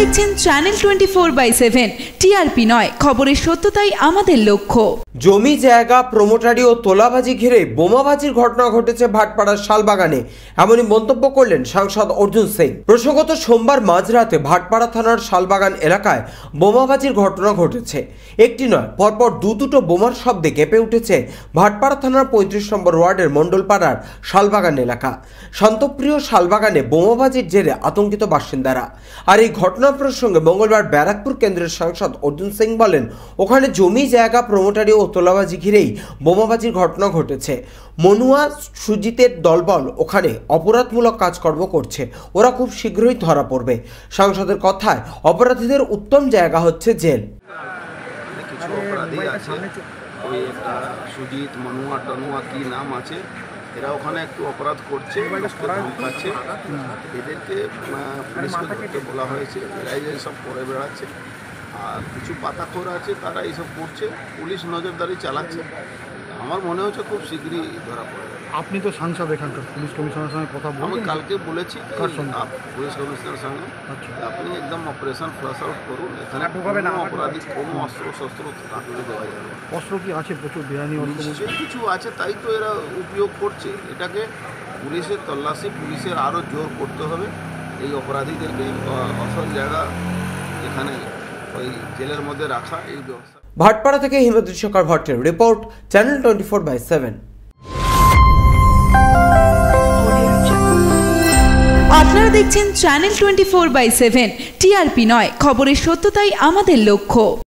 দেখছেন channel 24/7 TRP নয়, খবরের সত্যতাই আমাদের লক্ষ্য। জমি জায়গা প্রমোটারি ও তোলাবাজি ঘিরে বোমাবাজির ঘটনা ঘটেছে ভাটপাড়ার শালবাগানে, এমনই মন্তব্য করলেন সাংসদ অর্জুন সিং। প্রসঙ্গত সোমবার মাঝরাতে ভাটপাড়া থানার শালবাগান এলাকায় বোমাবাজির ঘটনা ঘটেছে। একটি নয়, পরপর দুটো বোমার শব্দে কেঁপে উঠেছে ভাটপাড়া থানার 35 নম্বর ওয়ার্ডের মণ্ডলপাড়ার শালবাগান এলাকা। শান্তপ্রিয় শালবাগানে বোমাবাজির জেরে আতঙ্কিত বাসিন্দারা। আর এই ঘটনা প্রসঙ্গে মঙ্গলবার ব্যারাকপুর কেন্দ্রের সাংসদ অর্জুন সিং বলেন, ওখানে জমি জায়গা প্রমোটারি ও তোলাবাজি ঘিরেই বোমাবাজির ঘটনা ঘটেছে। মনুয়া সুজিতের দলবল ওখানে অপরাধমূলক কাজকর্ম করছে, ওরা খুব শীঘ্রই ধরা পড়বে। সাংসদের কথায় অপরাধীদের উত্তম জায়গা হচ্ছে জেল। কিছু অপরাধী আছে, ওই একটা সুজিত মনুয়া টনুয়া কি নাম আছে, এরা ওখানে একটু অপরাধ করছে, ধমকাচ্ছে। এদেরকে পুলিশকে ধরতে বলা হয়েছে, এরাই সব করে বেড়াচ্ছে। আর কিছু পাতাখোর আছে, তারা এইসব করছে, পুলিশ নজরদারি চালাচ্ছে। আমার মনে হচ্ছে খুব শীঘ্রই ধরা পড়বে। আপনি তো সাংসদ, এখানকার পুলিশ কমিশনারের সঙ্গে কথা বলুন। আমি কালকে বলেছি পুলিশ কমিশনারের সঙ্গে, আপনি একদম অপারেশন ফ্লাশ আউট করুন, এখানে কোনো অপরাধী কোনো অস্ত্র শস্ত্র রাখতে দেওয়া যাবে। অস্ত্র কি আছে? প্রচুর বেআইনি অস্ত্র কিছু আছে, তাই তো এরা উপয়োগ করছে। এটাকে পুলিশের তল্লাশি, পুলিশের আরও জোর করতে হবে। এই অপরাধীদেরকে আসল জায়গা এখানে ওই জেলের মধ্যে রাখা, এই ব্যবস্থা। ভাটপাড়া থেকে হিমদ্রি সরকার ভট্টের রিপোর্ট, চ্যানেল 24/7। আপনারা দেখছেন চ্যানেল 24/7 টিআরপি নয়, খবরের সত্যতাই আমাদের লক্ষ্য।